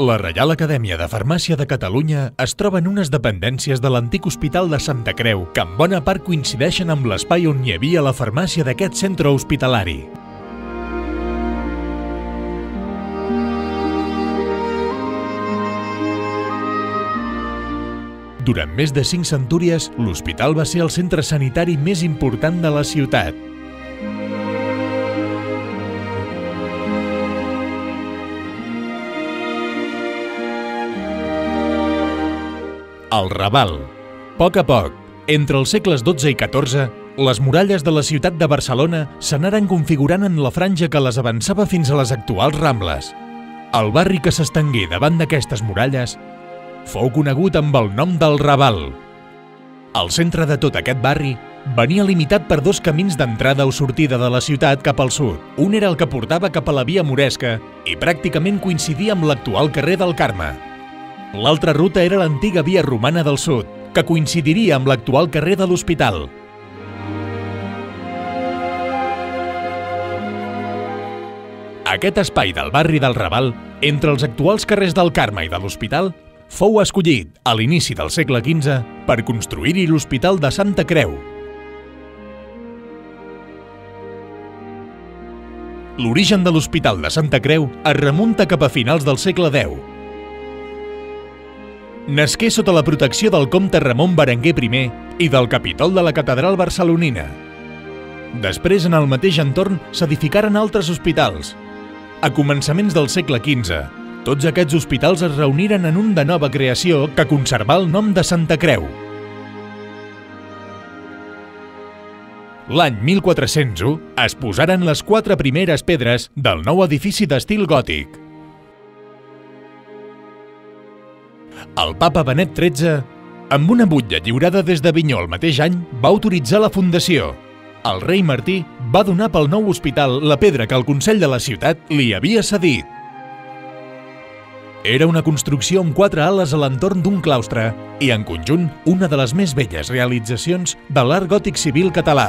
La Reial Acadèmia de Farmàcia de Catalunya es troba en unes dependències de l'antic Hospital de Santa Creu, que en bona part coincideixen amb l'espai on hi havia la farmàcia d'aquest centre hospitalari. Durant més de 5 centúries, l'hospital va ser el centre sanitari més important de la ciutat. El Raval. A poc, entre els segles XII i XIV, les muralles de la ciutat de Barcelona s'anaren configurant en la franja que les avançava fins a les actuals Rambles. El barri que s'estengué davant d'aquestes muralles fou conegut amb el nom del Raval. El centre de tot aquest barri venia limitat per 2 camins d'entrada o sortida de la ciutat cap al sud. Un era el que portava cap a la via Moresca i pràcticament coincidia amb l'actual carrer del Carme. L'altra ruta era l'antiga via romana del sud, que coincidiria amb l'actual carrer de l'Hospital. Aquest espai del barri del Raval, entre els actuals carrers del Carme i de l'Hospital, fou escollit, a l'inici del segle XV, per construir-hi l'Hospital de Santa Creu. L'origen de l'Hospital de Santa Creu es remunta cap a finals del segle X. Nasqué sota la protecció del comte Ramon Berenguer I i del capítol de la catedral barcelonina. Després, en el mateix entorn, s'edificaren altres hospitals. A començaments del segle XV, tots aquests hospitals es reuniren en un de nova creació que conservà el nom de Santa Creu. L'any 1401 es posaren les 4 primeres pedres del nou edifici d'estil gòtic. El papa Benet XIII, amb una butlla lliurada des d'Avinyó el mateix any, va autoritzar la fundació. El rei Martí va donar pel nou hospital la pedra que el Consell de la ciutat li havia cedit. Era una construcció amb 4 ales a l'entorn d'un claustre i, en conjunt, una de les més belles realitzacions de l'art gòtic civil català.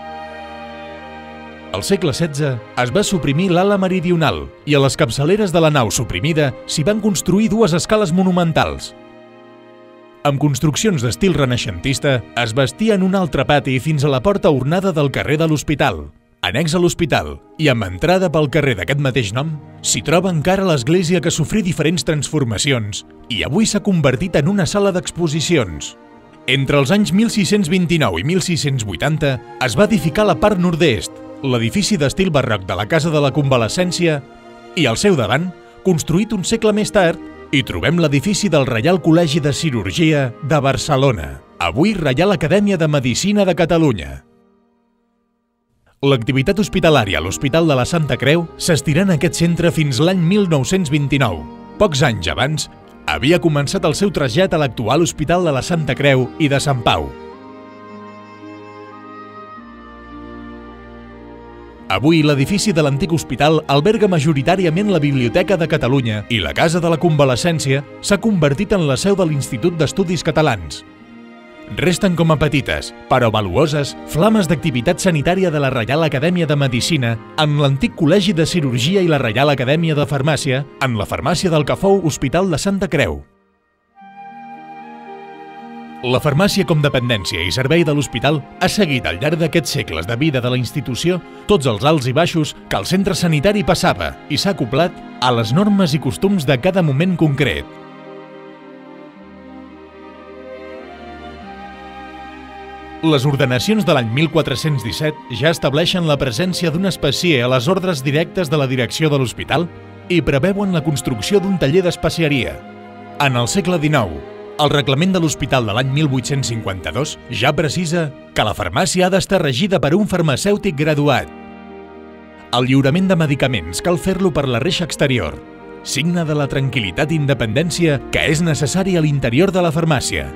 Al segle XVI es va suprimir l'ala meridional i a les capçaleres de la nau suprimida s'hi van construir 2 escales monumentals. Amb construccions d'estil renaixentista es bastia en un altre pati fins a la porta ornada del carrer de l'Hospital. Annex a l'Hospital i amb entrada pel carrer d'aquest mateix nom, s'hi troba encara l'església que sofrí diferents transformacions i avui s'ha convertit en una sala d'exposicions. Entre els anys 1629 i 1680 es va edificar la part nord-est, l'edifici d'estil barroc de la Casa de la Convalescència, i al seu davant, construït un segle més tard, hi trobem l'edifici del Reial Col·legi de Cirurgia de Barcelona, avui Reial Acadèmia de Medicina de Catalunya. L'activitat hospitalària a l'Hospital de la Santa Creu s'estirà en aquest centre fins l'any 1929. Pocs anys abans, havia començat el seu trasllat a l'actual Hospital de la Santa Creu i de Sant Pau. Avui, l'edifici de l'antic hospital alberga majoritàriament la Biblioteca de Catalunya i la Casa de la Convalescència s'ha convertit en la seu de l'Institut d'Estudis Catalans. Resten com a petites, però valuoses, flames d'activitat sanitària de la Reial Acadèmia de Medicina en l'antic Col·legi de Cirurgia i la Reial Acadèmia de Farmàcia en la farmàcia del que fou Hospital de Santa Creu. La farmàcia com dependència i servei de l'hospital ha seguit al llarg d'aquests segles de vida de la institució tots els alts i baixos que el centre sanitari passava i s'ha acoblat a les normes i costums de cada moment concret. Les ordenacions de l'any 1417 ja estableixen la presència d'un especier a les ordres directes de la direcció de l'hospital i preveuen la construcció d'un taller d'especiaria. En el segle XIX, el reglament de l'hospital de l'any 1852 ja precisa que la farmàcia ha d'estar regida per un farmacèutic graduat. El lliurament de medicaments cal fer-lo per la reixa exterior, signe de la tranquil·litat i independència que és necessari a l'interior de la farmàcia.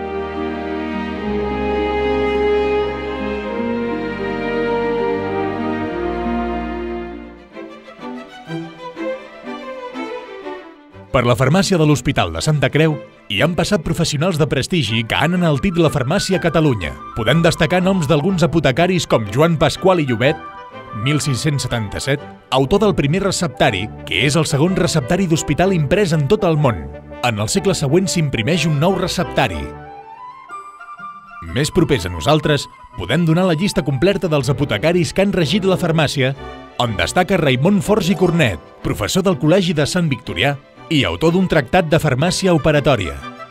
Per la farmàcia de l'Hospital de Santa Creu hi han passat professionals de prestigi que han enaltit la farmàcia a Catalunya. Podem destacar noms d'alguns apotecaris com Joan Pasqual i Llobet, 1677, autor del primer receptari, que és el segon receptari d'hospital imprès en tot el món. En el segle següent s'imprimeix un nou receptari. Més propers a nosaltres, podem donar la llista completa dels apotecaris que han regit la farmàcia, on destaca Raimon Forns i Cornet, professor del Col·legi de Sant Victorià i autor d'un tractat de farmàcia operatòria.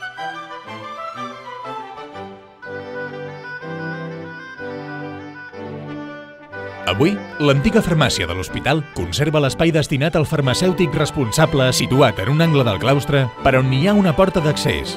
Avui, l'antiga farmàcia de l'hospital conserva l'espai destinat al farmacèutic responsable situat en un angle del claustre per on hi ha una porta d'accés.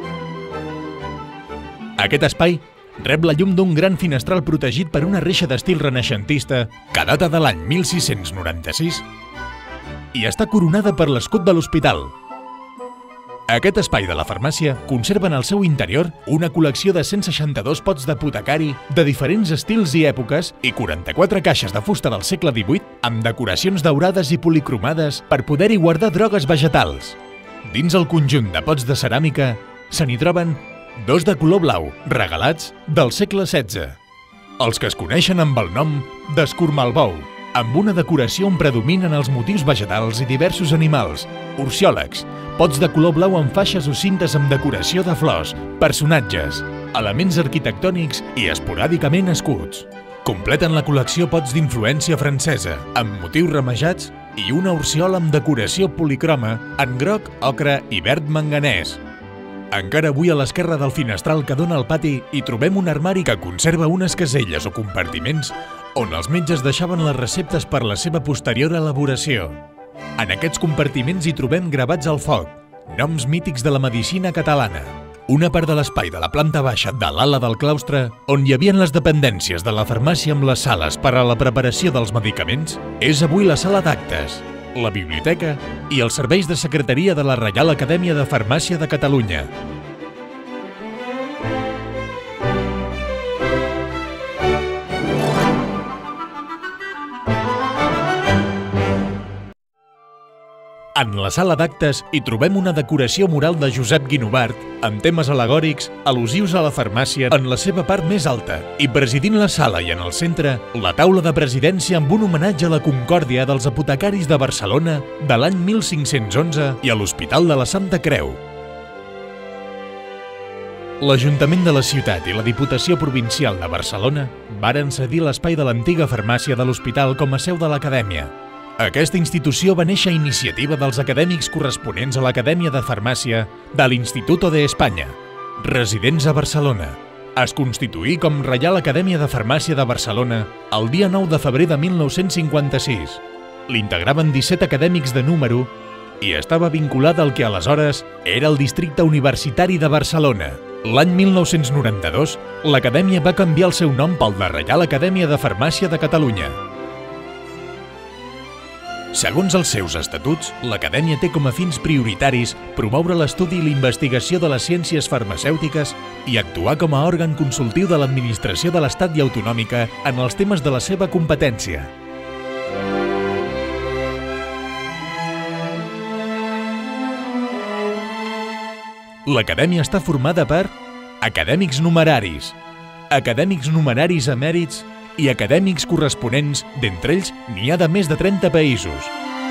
Aquest espai rep la llum d'un gran finestral protegit per una reixa d'estil renaixentista que data de l'any 1696 i està coronada per l'escut de l'hospital. Aquest espai de la farmàcia conserva en el seu interior una col·lecció de 162 pots d'apotecari de diferents estils i èpoques i 44 caixes de fusta del segle XVIII amb decoracions daurades i policromades per poder-hi guardar drogues vegetals. Dins el conjunt de pots de ceràmica se n'hi troben 2 de color blau, regalats del segle XVI, els que es coneixen amb el nom d'escormalbou, amb una decoració on predominen els motius vegetals i diversos animals, orsiòlegs, pots de color blau amb faixes o cintes amb decoració de flors, personatges, elements arquitectònics i esporàdicament escuts. Completen la col·lecció pots d'influència francesa, amb motius ramejats i una orsiola amb decoració policroma en groc, ocre i verd manganès. Encara avui a l'esquerra del finestral que dona al pati hi trobem un armari que conserva unes caselles o compartiments on els metges deixaven les receptes per la seva posterior elaboració. En aquests compartiments hi trobem gravats al foc, noms mítics de la medicina catalana. Una part de l'espai de la planta baixa de l'ala del claustre, on hi havia les dependències de la farmàcia amb les sales per a la preparació dels medicaments, és avui la sala d'actes, la biblioteca i els serveis de secretaria de la Reial Acadèmia de Farmàcia de Catalunya. En la sala d'actes hi trobem una decoració mural de Josep Guinovart amb temes al·legòrics al·lusius a la farmàcia en la seva part més alta i presidint la sala i en el centre la taula de presidència amb un homenatge a la Concòrdia dels apotecaris de Barcelona de l'any 1511 i a l'Hospital de la Santa Creu. L'Ajuntament de la ciutat i la Diputació Provincial de Barcelona varen cedir l'espai de l'antiga farmàcia de l'hospital com a seu de l'Acadèmia. Aquesta institució va néixer a iniciativa dels acadèmics corresponents a l'Acadèmia de Farmàcia de l'Instituto de España, residents a Barcelona. Es constituí com Reial Acadèmia de Farmàcia de Barcelona el dia 9 de febrer de 1956. L'integraven 17 acadèmics de número i estava vinculada al que aleshores era el Districte Universitari de Barcelona. L'any 1992, l'Acadèmia va canviar el seu nom pel de Reial Acadèmia de Farmàcia de Catalunya. Segons els seus estatuts, l'Acadèmia té com a fins prioritaris promoure l'estudi i la investigació de les ciències farmacèutiques i actuar com a òrgan consultiu de l'administració de l'Estat i autonòmica en els temes de la seva competència. L'Acadèmia està formada per acadèmics numeraris emèrits i acadèmics corresponents, d'entre ells n'hi ha de més de 30 països.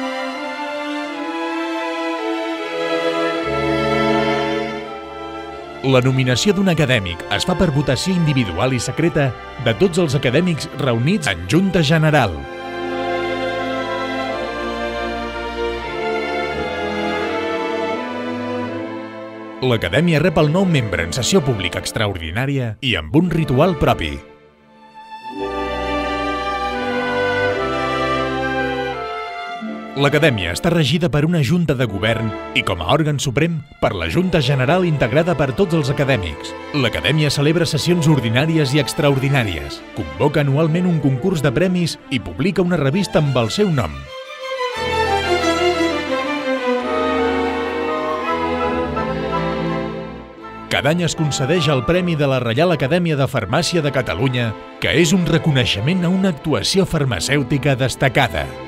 La nominació d'un acadèmic es fa per votació individual i secreta de tots els acadèmics reunits en Junta General. L'Acadèmia rep el nou membre en sessió pública extraordinària i amb un ritual propi. L'Acadèmia està regida per una Junta de Govern i, com a òrgan suprem, per la Junta General integrada per tots els acadèmics. L'Acadèmia celebra sessions ordinàries i extraordinàries, convoca anualment un concurs de premis i publica una revista amb el seu nom. Cada any es concedeix el Premi de la Reial Acadèmia de Farmàcia de Catalunya, que és un reconeixement a una actuació farmacèutica destacada.